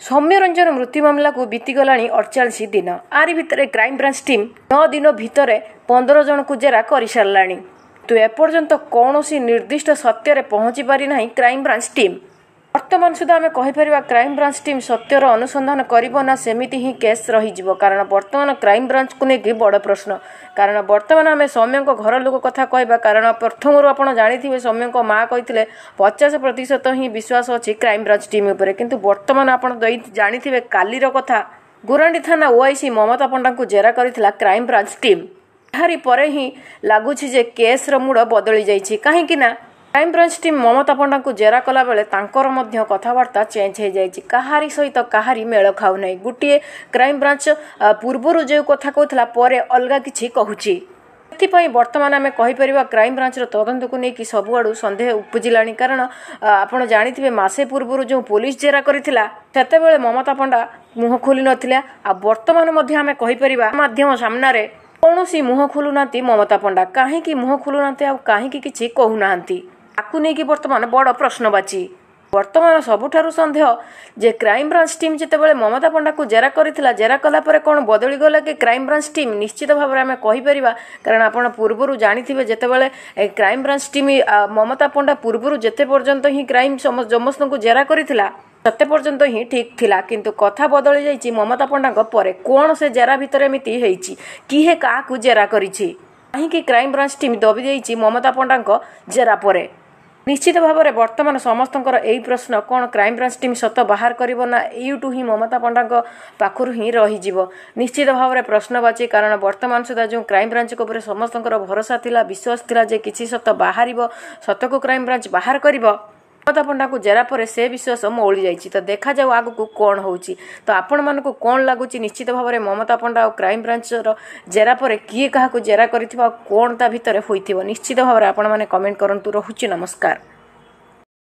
सौम्य रंजन मृत्यु मामला को बीतीगला 48 दिन। आरि भितर क्राइम ब्रांच टीम 9 दिन भितर 15 जन को जेरा कर सारा। तो एपर्यंत कौन निर्दिष्ट सत्य पहुंची पारि ना क्राइम ब्रांच टीम। वर्तमान सुधा आम कहीपर क्राइम ब्रांच टीम सत्यर अनुसंधान करना सेमिति ही केस रही कारण वर्तमान क्राइम ब्रांच को लेकिन बड़ प्रश्न। कारण वर्तमान आम सौम्य घर लोक कथा कहवा कारण प्रथम आप जानी सौम्य माँ कही 50% ही विश्वास अच्छी क्राइम ब्रांच टीम उपर किंतु वर्तमान आप जानी कालीर कथा गुरांडी थाना ओआईसी ममता पंडा को जेरा करथिला क्राइम ब्रांच टीम। यारी परे ही लगुच केस मूड बदली जाइए कहीं crime branch team Mamata Panda को जेरा कला बेले तांकर मध्य कथबार्ता चेंज हो जाए कहारी सहित कहारी मेल खाऊ ना। गोटे क्राइम ब्रांच पूर्वर जो कथा कहला परे अलग किछि कहूची। एथिपाई वर्तमान आम कहीपर क्राइम ब्रांच तदंत को लेकिन सबुआड़ू सन्देह उपजिला कारण आपड़ जानी मसे पूर्व जो पुलिस जेरा करथिला सेतेबेले ममता पंडा मुह खोली नथिला। आ वर्तमान आम कहीपर माध्यम सामने कौन मुह खोलुना ममता पंडा कहीं मुह खोलुना कहीं किसी कहूना ताकू नहीं वर्तमान बड़ प्रश्नवाची। वर्तमान सबुठारु सन्देह जे क्राइम ब्रांच टीम जितेबाला ममता पंडा को जेरा करथिला जेरा कला परे कौन बदली गला कि क्राइम ब्रांच टीम निश्चित भाव में आम कहीपर कारण आपड़ पूर्वर जानी जितेबाला crime branch team Mamata Panda पूर्वर जेते पर्यंत ही क्राइम समस्त को जेरा करथिला सत्य पर्यंत ही ठीक थिला किंतु कथा बदली जाइए ममता पंडा परे कौन से जेरा भितर एमती होइछि किहे काहाकू जेरा करिछि कहीं क्राइम ब्रांच टीम दबी जाइए ममता पंडा जेरा परे। निश्चित भाव में वर्तमान समस्त यही प्रश्न कौन क्राइम ब्रांच टीम सत बाहर करना यूटू ही ममता पंडा पाखर ही रही निश्चित भाव में प्रश्नवाची कारण वर्तमान सुधा जो क्राइम ब्रांच को समस्त भरोसा थिला विश्वास थिला जे किसी सत बाहर सत को क्राइम ब्रांच बाहर कर ममता पंडा को जेरा पर से विश्वास मौली जाइए। तो देखा जाऊ आग को कौन होची तो आपण मानक कौन लगुच निश्चित भाव में ममता पंडा और क्राइम ब्रांच जेरा पर किए क्या जेरा कर कौन ता भितर होइथिबो निश्चित भाव में आपण माने कमेंट करंतु। रहुची नमस्कार।